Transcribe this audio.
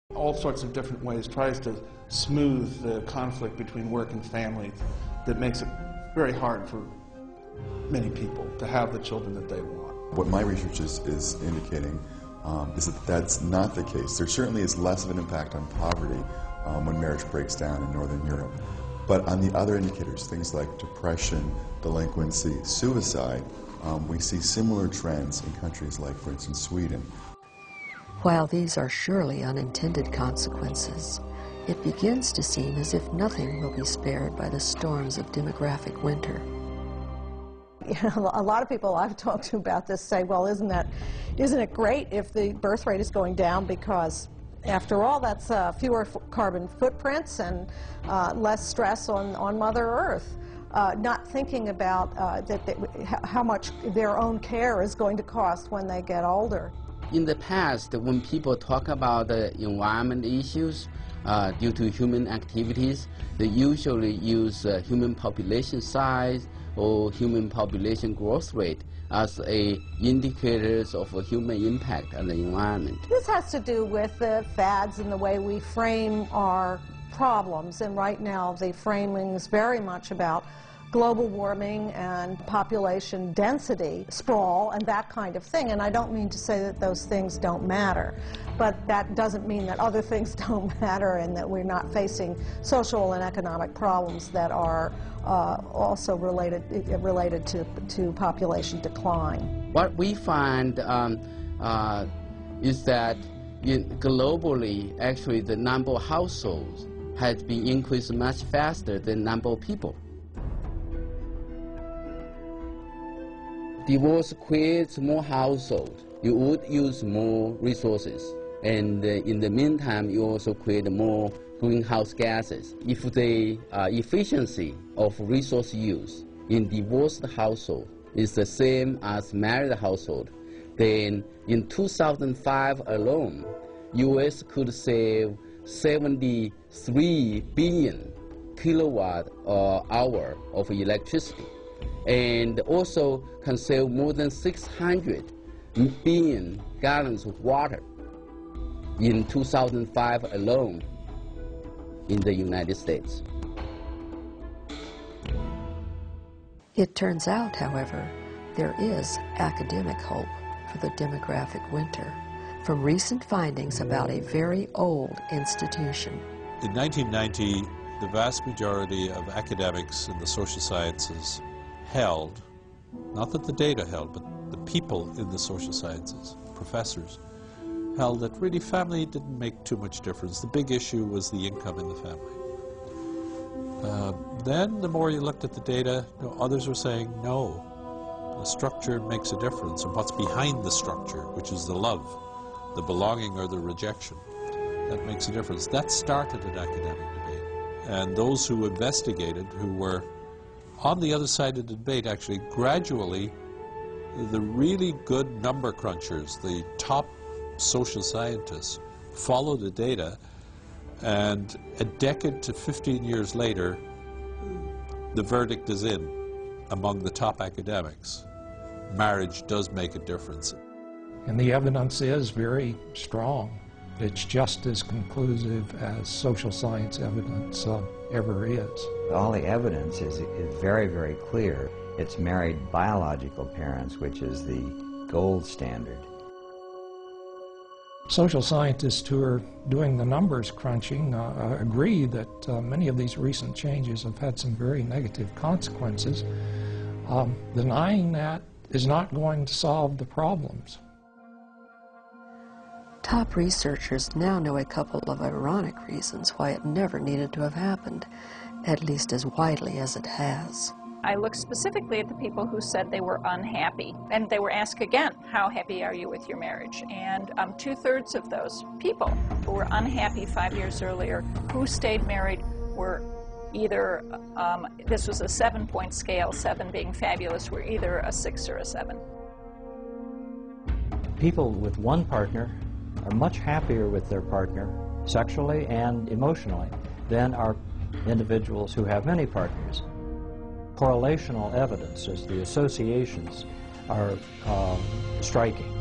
All sorts of different ways, tries to smooth the conflict between work and family that makes it very hard for many people to have the children that they want. What my research is indicating is that that's not the case. There certainly is less of an impact on poverty when marriage breaks down in Northern Europe. But on the other indicators, things like depression, delinquency, suicide, we see similar trends in countries like, for instance, Sweden. While these are surely unintended consequences, it begins to seem as if nothing will be spared by the storms of demographic winter. You know, a lot of people I've talked to about this say, well, isn't it great if the birth rate is going down, because after all, that's fewer carbon footprints and less stress on Mother Earth. Not thinking about how much their own care is going to cost when they get older. In the past, when people talk about the environment issues due to human activities, they usually use human population size or human population growth rate as indicators of a human impact on the environment. This has to do with the fads and the way we frame our problems, and right now the framing is very much about global warming and population density, sprawl, and that kind of thing. And I don't mean to say that those things don't matter, but that doesn't mean that other things don't matter and that we're not facing social and economic problems that are also related to population decline. What we find is that globally, actually, the number of households has been increased much faster than number of people. Divorce creates more households. You would use more resources. And in the meantime, you also create more greenhouse gases. If the efficiency of resource use in divorced household is the same as married household, then in 2005 alone, U.S. could save 73 billion kilowatt hour of electricity, and also can save more than 600 billion gallons of water in 2005 alone in the United States. It turns out, however, there is academic hope for the demographic winter from recent findings about a very old institution. In 1990, the vast majority of academics in the social sciences held, not that the data held, but the people in the social sciences, professors, held that really family didn't make too much difference. The big issue was the income in the family. Then the more you looked at the data, others were saying, no, the structure makes a difference, and what's behind the structure, which is the love, the belonging or the rejection, that makes a difference. That started an academic debate. And those who investigated, who were on the other side of the debate, actually gradually, the really good number crunchers, the top social scientists, follow the data, and a decade to 15 years later, the verdict is in among the top academics. Marriage does make a difference. And the evidence is very strong. It's just as conclusive as social science evidence ever is. All the evidence is very, very clear. It's married biological parents, which is the gold standard. Social scientists who are doing the numbers crunching agree that many of these recent changes have had some very negative consequences. Denying that is not going to solve the problems. Top researchers now know a couple of ironic reasons why it never needed to have happened, at least as widely as it has. I looked specifically at the people who said they were unhappy, and they were asked again, how happy are you with your marriage? And 2/3 of those people who were unhappy 5 years earlier, who stayed married, were either, this was a 7-point scale, 7 being fabulous, were either a 6 or a 7. People with one partner are much happier with their partner sexually and emotionally than are individuals who have many partners. Correlational evidence, as the associations, are striking.